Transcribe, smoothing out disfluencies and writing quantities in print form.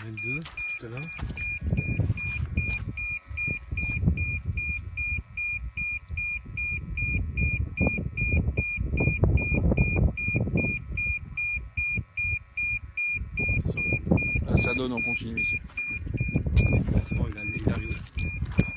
L2 tout à l'heure. Là, ça donne en continu ici. C'est bon, il arrive.